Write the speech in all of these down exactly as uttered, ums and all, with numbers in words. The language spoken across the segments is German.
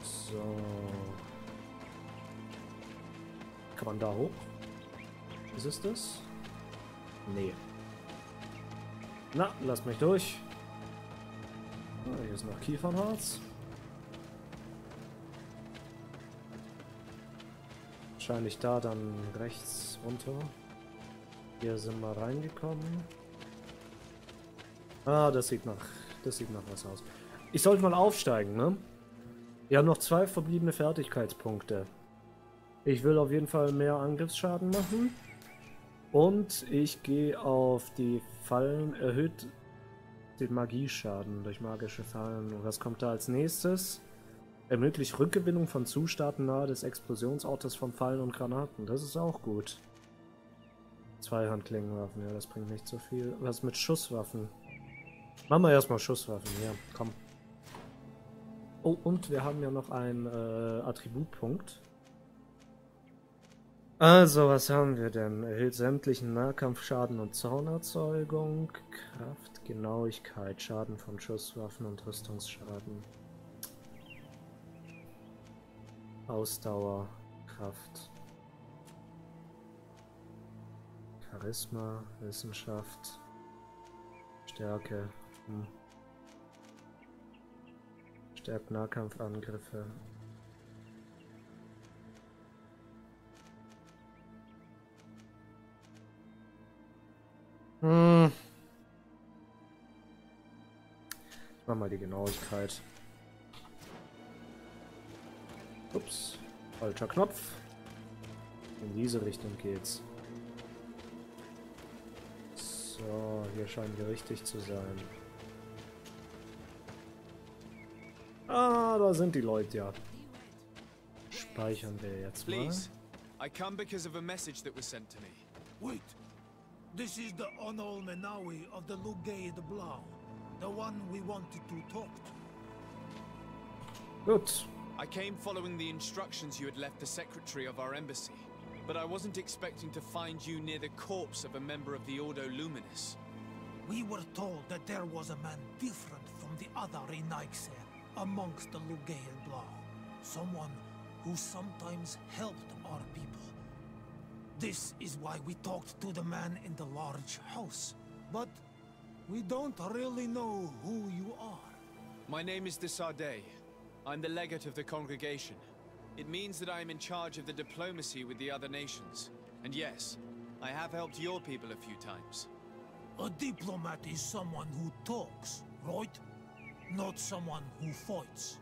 So. Kann man da hoch? Ist es das? Nee. Na, lasst mich durch. Ah, hier ist noch Kiefernharz. Wahrscheinlich da dann rechts runter. Hier sind wir reingekommen. Ah, das sieht nach, das sieht nach was aus. Ich sollte mal aufsteigen, ne? Wir haben noch zwei verbliebene Fertigkeitspunkte. Ich will auf jeden Fall mehr Angriffsschaden machen. Und ich gehe auf die Fallen, erhöht den Magieschaden durch magische Fallen. Und was kommt da als nächstes? Ermöglicht Rückgewinnung von Zuständen nahe des Explosionsortes von Fallen und Granaten. Das ist auch gut. Zweihandklingenwaffen, ja, das bringt nicht so viel. Was mit Schusswaffen? Machen wir erstmal Schusswaffen, ja, komm. Oh, und wir haben ja noch einen äh, Attributpunkt. Also, was haben wir denn? Erhöht sämtlichen Nahkampfschaden und Zornerzeugung, Kraft, Genauigkeit, Schaden von Schusswaffen und Rüstungsschaden. Ausdauer, Kraft. Charisma, Wissenschaft, Stärke. Hm. Stärkt Nahkampfangriffe. Hm. Ich mach mal die Genauigkeit. Ups, falscher Knopf. In diese Richtung geht's. So, hier scheinen wir richtig zu sein. Ah, da sind die Leute ja. Speichern wir jetzt mal. Please, I come because of a message that was sent to me. Wait, this is the Onol Menawi of the Lugay de Blau, the one we wanted to talk to. Gut. I came following the instructions you had left the secretary of our embassy, but I wasn't expecting to find you near the corpse of a member of the Ordo Luminis. We were told that there was a man different from the other Renaigse amongst the Lugay de Blau. Someone who sometimes helped our people. This is why we talked to the man in the large house. But we don't really know who you are. My name is Desardet. I'm the legate of the congregation. It means that I am in charge of the diplomacy with the other nations. And yes, I have helped your people a few times. A diplomat is someone who talks, right? Not someone who fights.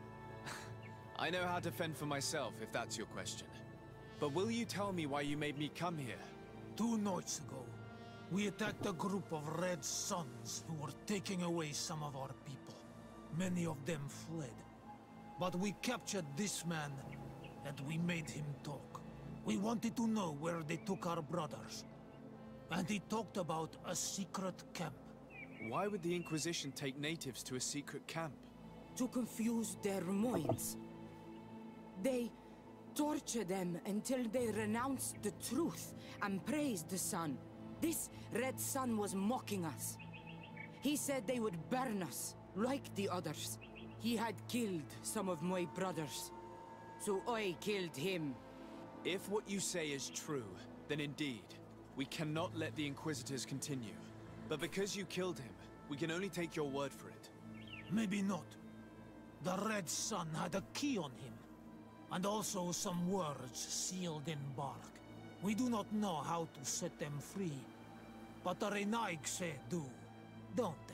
I know how to fend for myself, if that's your question. But will you tell me why you made me come here? Two nights ago, we attacked a group of Red Suns who were taking away some of our people. Many of them fled. But we captured this man, and we made him talk. We wanted to know where they took our brothers. And he talked about a secret camp. Why would the Inquisition take natives to a secret camp? To confuse their minds. They torture them until they renounce the truth and praise the sun. This Red Sun was mocking us. He said they would burn us, like the others. He had killed some of my brothers, so I killed him. If what you say is true, then indeed, we cannot let the Inquisitors continue. But because you killed him, we can only take your word for it. Maybe not. The Red Sun had a key on him, and also some words sealed in bark. We do not know how to set them free, but the Renaigse do, don't they?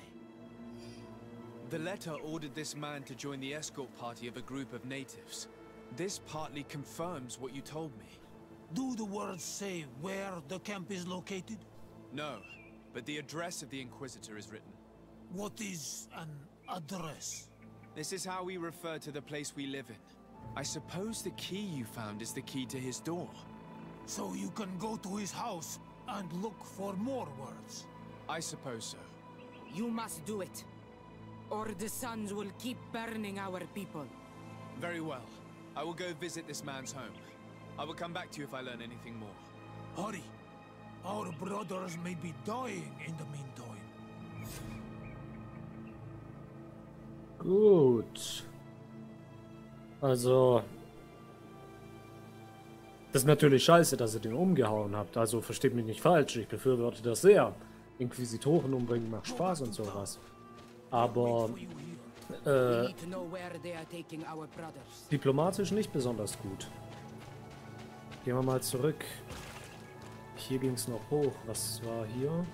The letter ordered this man to join the escort party of a group of natives. This partly confirms what you told me. Do the words say where the camp is located? No, but the address of the Inquisitor is written. What is an address? This is how we refer to the place we live in. I suppose the key you found is the key to his door. So you can go to his house and look for more words? I suppose so. You must do it, or the suns will keep burning our people. Very well. I will go visit this man's home. I will come back to you if I learn anything more. Hurry. Our brothers may be dying in the meantime. Gut. Also, das ist natürlich scheiße, dass ihr den umgehauen habt. Also, versteht mich nicht falsch, ich befürworte das sehr. Inquisitoren umbringen macht Spaß und sowas. Aber, äh, diplomatisch nicht besonders gut. Gehen wir mal zurück. Hier ging es noch hoch. Was war hier?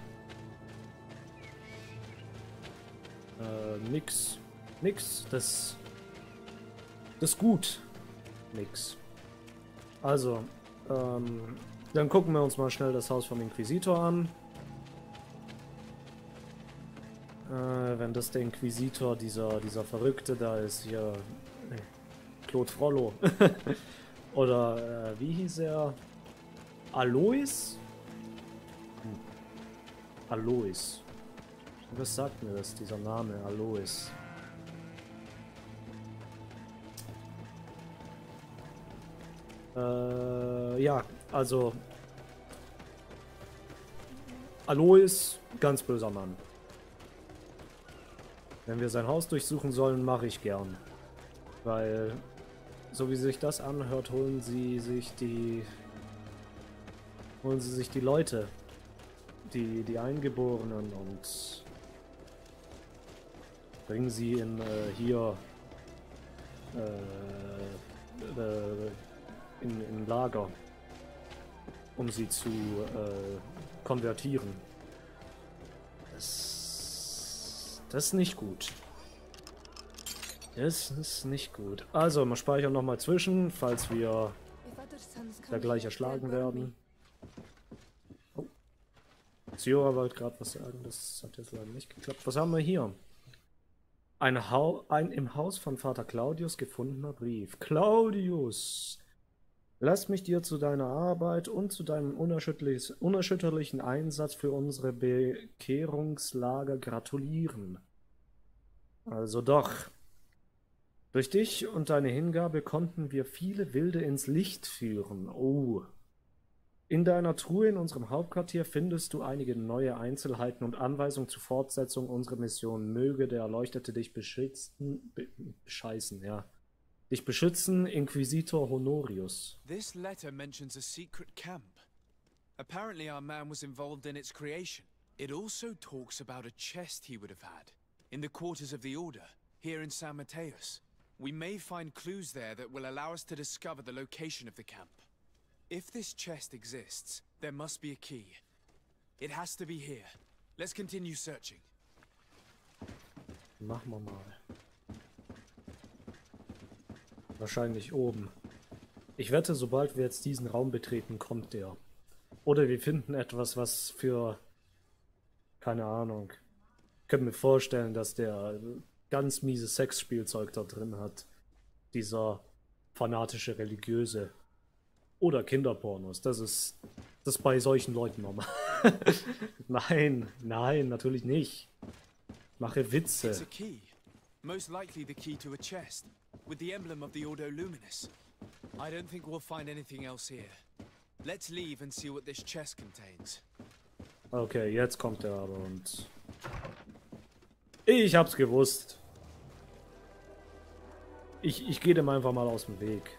Äh, nix. Nix. Das... Das ist gut. Nix. Also, ähm, dann gucken wir uns mal schnell das Haus vom Inquisitor an. Äh, wenn das der Inquisitor, dieser, dieser Verrückte da ist, hier... Claude Frollo. Oder, äh, wie hieß er? Alois? Hm. Alois. Was sagt mir das, dieser Name, Alois? Äh, ja, also... Alois, ganz böser Mann. Wenn wir sein Haus durchsuchen sollen, mache ich gern. Weil, so wie sich das anhört, holen sie sich die... Holen sie sich die Leute. Die, die Eingeborenen und... bringen sie in, äh, hier... Äh, äh, in, in Lager, um sie zu äh, konvertieren. Das, das ist nicht gut. Das ist nicht gut. Also, wir speichern nochmal zwischen, falls wir da gleich erschlagen werden. Oh. Ziora wollte gerade was sagen, das hat jetzt leider nicht geklappt. Was haben wir hier? Ein, Hau ein im Haus von Vater Claudius gefundener Brief. Claudius! Lass mich dir zu deiner Arbeit und zu deinem unerschütterlichen Einsatz für unsere Bekehrungslager gratulieren. Also doch. Durch dich und deine Hingabe konnten wir viele Wilde ins Licht führen. Oh. In deiner Truhe in unserem Hauptquartier findest du einige neue Einzelheiten und Anweisungen zur Fortsetzung unserer Mission. Möge der Erleuchtete dich beschützen, be bescheißen, ja. Dich beschützen, Inquisitor Honorius. This letter mentions a secret camp. Apparently our man was involved in its creation. It also talks about a chest he would have had in the quarters of the Order, here in San Mateus. We may find clues there that will allow us to discover the location of the camp. If this chest exists, there must be a key. It has to be here. Let's continue searching. Machen wir mal. Wahrscheinlich oben. Ich wette, sobald wir jetzt diesen Raum betreten, kommt der. Oder wir finden etwas, was für... Keine Ahnung. Ich könnte mir vorstellen, dass der ganz miese Sexspielzeug da drin hat. Dieser fanatische Religiöse. Oder Kinderpornos. Das ist... Das ist bei solchen Leuten normal. Nein, nein, natürlich nicht. Ich mache Witze. It's a key. Most likely the key to a chest. With the emblem of the Ordo Luminis. I don't think we'll find anything else here. Let's leave and see what this chest contains. Okay, jetzt kommt er aber und... Ich hab's gewusst. Ich, ich gehe dem einfach mal aus dem Weg.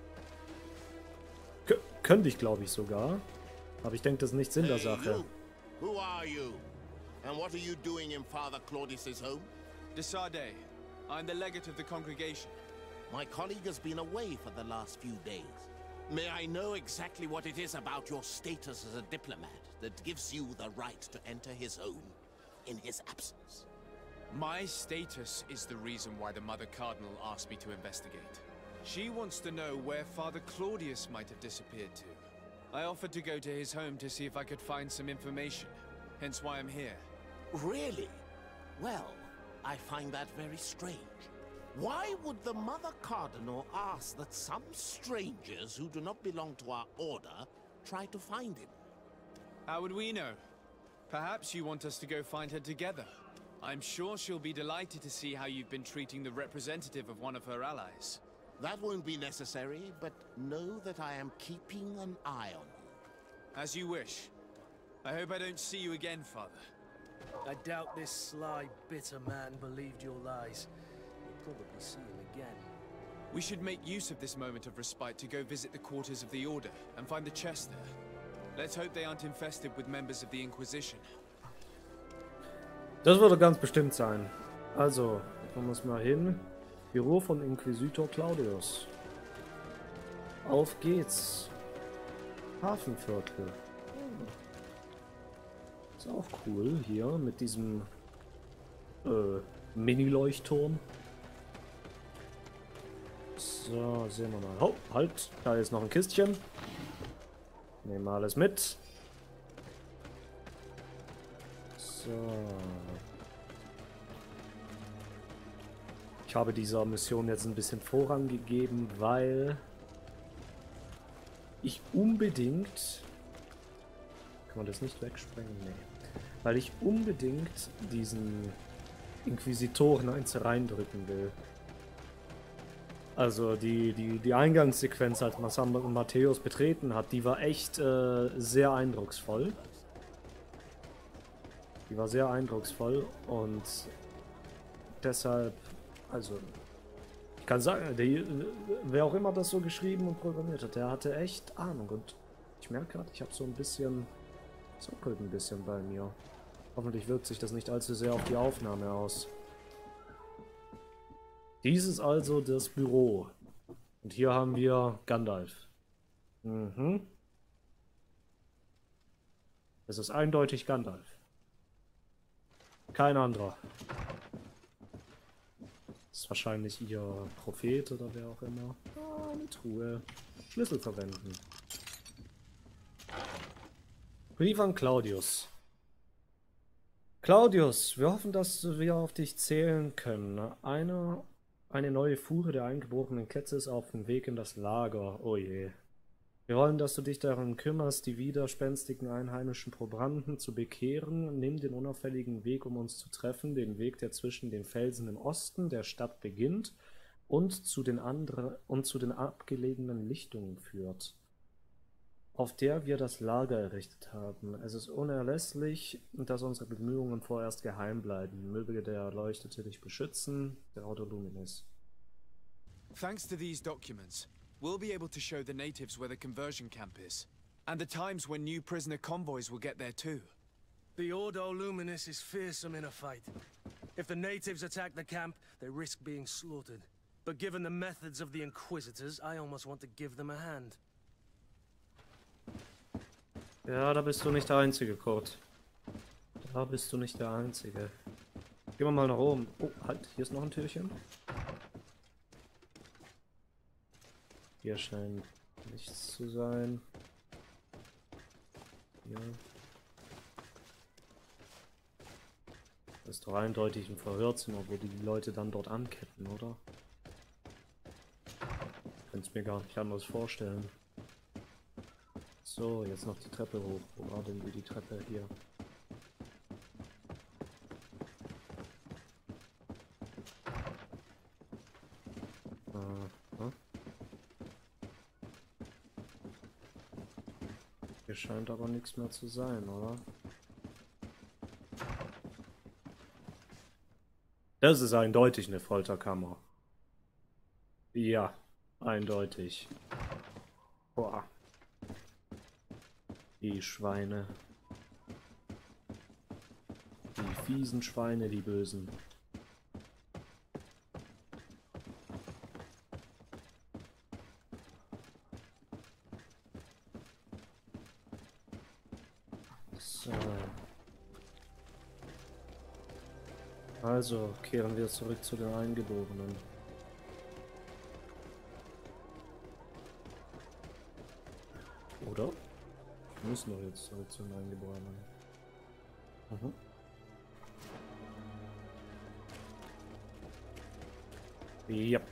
K könnte ich, glaube ich, sogar. Aber ich denke, das ist nicht Sinn der Sache. Who are you? And what are you doing in Father Claudius's home? De Sardet. I'm the legate of the congregation. My colleague has been away for the last few days. May I know exactly what it is about your status as a diplomat that gives you the right to enter his home in his absence? My status is the reason why the Mother Cardinal asked me to investigate. She wants to know where Father Claudius might have disappeared to. I offered to go to his home to see if I could find some information, hence why I'm here. Really? Well, I find that very strange. Why would the Mother Cardinal ask that some strangers who do not belong to our order try to find him? How would we know? Perhaps you want us to go find her together. I'm sure she'll be delighted to see how you've been treating the representative of one of her allies. That won't be necessary, but know that I am keeping an eye on you. As you wish. I hope I don't see you again, Father. I doubt this sly, bitter man believed your lies. We'll probably see him again. We should make use of this moment of respite to go visit the quarters of the Order and find the chest there. Let's hope they aren't infested with members of the Inquisition. Das würde ganz bestimmt sein. Also, kommen wir mal hin. Büro von Inquisitor Claudius. Auf geht's. Hafenviertel. Ist auch cool hier mit diesem äh, Mini-Leuchtturm. So, sehen wir mal. Oh, halt, da ist noch ein Kistchen. Nehmen wir alles mit. So. Ich habe dieser Mission jetzt ein bisschen Vorrang gegeben, weil ich unbedingt... Kann man das nicht wegsprengen? Nee. Weil ich unbedingt diesen Inquisitoren eins reindrücken will. Also die, die, die Eingangssequenz, als man Matthäus betreten hat, die war echt äh, sehr eindrucksvoll. Die war sehr eindrucksvoll und deshalb, also ich kann sagen, der, wer auch immer das so geschrieben und programmiert hat, der hatte echt Ahnung und ich merke gerade, ich habe so ein bisschen, zuckelt ein bisschen bei mir. Hoffentlich wirkt sich das nicht allzu sehr auf die Aufnahme aus. Dies ist also das Büro. Und hier haben wir Gandalf. Mhm. Es ist eindeutig Gandalf. Kein anderer. Das ist wahrscheinlich ihr Prophet oder wer auch immer. Ah, eine Truhe. Schlüssel verwenden. Brief an Claudius. Claudius, wir hoffen, dass wir auf dich zählen können. Eine, eine neue Fuhre der eingeborenen Ketze ist auf dem Weg in das Lager. Oh je. Wir wollen, dass du dich darum kümmerst, die widerspenstigen einheimischen Probanden zu bekehren. Nimm den unauffälligen Weg, um uns zu treffen, den Weg, der zwischen den Felsen im Osten der Stadt beginnt und zu den anderen und zu den abgelegenen Lichtungen führt, auf der wir das Lager errichtet haben. Es ist unerlässlich, dass unsere Bemühungen vorerst geheim bleiben. Möge der Erleuchtete dich beschützen, der Ordo Luminis. Thanks to these documents, we'll be able to show the natives where the conversion camp is, and the times when new prisoner convoys will get there too. The Ordo Luminis is fearsome in a fight. If the natives attack the camp, they risk being slaughtered. But given the methods of the Inquisitors, I almost want to give them a hand. Ja, da bist du nicht der Einzige, Kurt. Da bist du nicht der Einzige. Gehen wir mal nach oben. Oh, halt, hier ist noch ein Türchen. Hier scheint nichts zu sein. Hier. Das ist doch eindeutig ein Verhörzimmer, wo die Leute dann dort anketten, oder? Ich könnte es mir gar nicht anders vorstellen. So, jetzt noch die Treppe hoch. Wo war denn die Treppe hier? Aha. Hier scheint aber nichts mehr zu sein, oder? Das ist eindeutig eine Folterkammer. Ja, eindeutig. Boah. Die Schweine. Die fiesen Schweine, die bösen. So. Also kehren wir zurück zu den Eingeborenen. Oder? Wir müssen doch jetzt zurück zu den Eingeborenen. Mhm. Yep.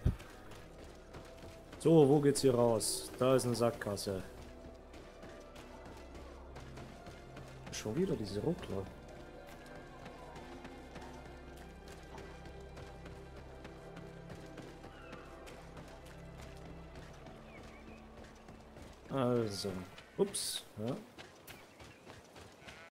So, wo geht's hier raus? Da ist eine Sackgasse. Schon wieder diese Ruckler. Also, ups, ja.